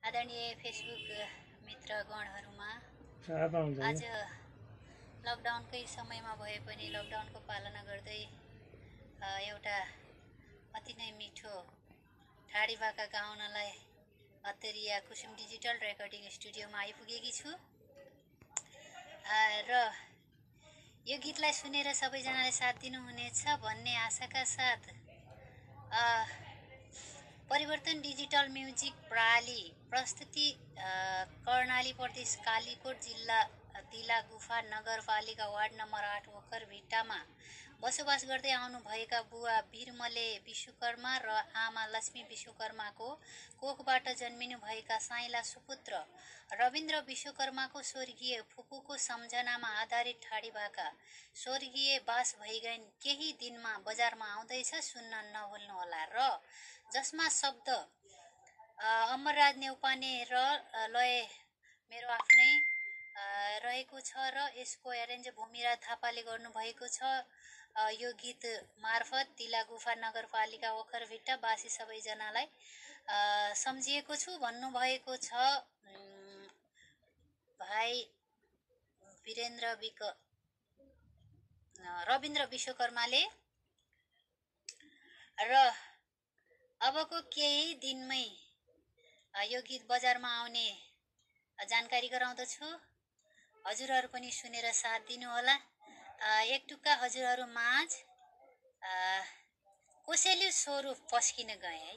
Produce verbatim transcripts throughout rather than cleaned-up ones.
आदरणीय फेसबुक मित्रगणहरुमा आज लकडाउनकै समयमा भए पनि लकडाउनको पालना गर्दै एउटा अति नै मिठो ठाडी भाका गाउनलाई अत्तरिया कुसुम डिजिटल रेकर्डिङ स्टुडियोमा आइपुगेकी छु र यो गीतलाई सुनेर सबैजनाले साथ दिनुहुनेछ भन्ने आशाका साथ परिवर्तन डिजिटल म्युजिक प्राली प्रस्तुति कर्णाली प्रदेश कालीकोट जिल्ला तिला गुफा नगरपालिका वार्ड नम्बर आठ ओखरभिट्टामा बसोबास गर्दै आउनुभएका बुवा वीरमले विश्वकर्मा र आमा लक्ष्मी विश्वकर्माको कोखबाट जन्मिनु भएका साइला सुपुत्र रविन्द्र विश्वकर्माको स्वर्गीय फुपूको सम्झनामा आधारित ठाडी भाका स्वर्गीय बास भइगइन् केही दिनमा बजारमा आउँदैछ, सुन्न नभुल्नुहोला र जसमा शब्द अमरराज नेउपाने र लय मेरो आफ्नै रहेको छ र यसको एरेन्ज भूमिराज थापाले गर्नुभएको छ। यो गीत मार्फत तिला गुफा नगरपालिका ओखरभिट्टा बासी सबैजनालाई सम्झिएको छु भन्नुभएको छ भाइ वीरेन्द्र विक रविन्द्र विश्वकर्माले। र अबको केही दिनमै यो गीत बजारमा आउने जानकारी गराउँदछु। हजुरहरू पनि सुनेर साथ दिनुहोला। एक टुक्का हजुरहरू माझ कोसेली स्वरूप पस्किन गए है।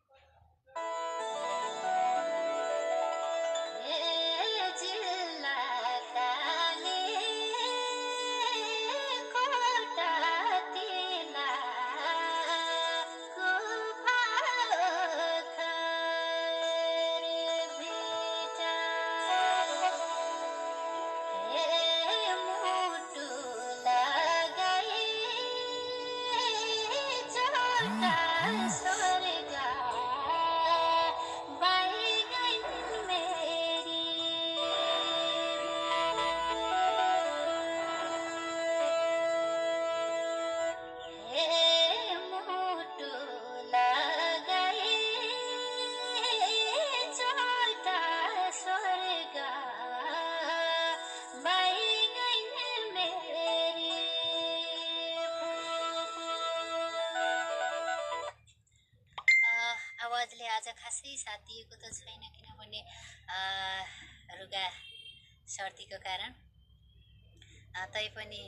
आवाजले आज खासै साथ दिएको त छैन, किनभने रुगा सर्दीको कारण। तैपनि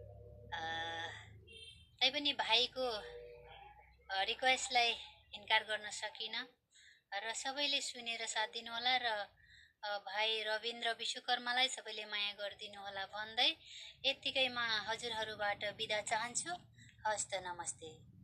तैपनि भाइको रिक्वेस्टलाई इन्कार गर्न सकिन र सबैले सुनेर साथ दिनुहोला र भाइ रविन्द्र विश्वकर्मालाई सबैले माया गरिदिनु होला भन्दै यतिकैमा हजुरहरूबाट बिदा चाहन्छु। हस्त नमस्ते।